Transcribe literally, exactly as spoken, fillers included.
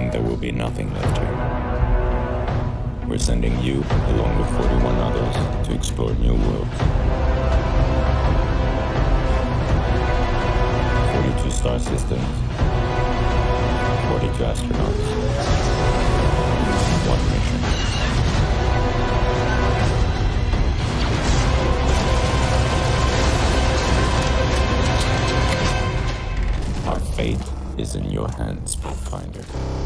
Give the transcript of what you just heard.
soon there will be nothing left here. We're sending you, along with forty-one others, to explore new worlds. forty-two star systems, forty-two astronauts, one mission. Our fate is in your hands, Pathfinder.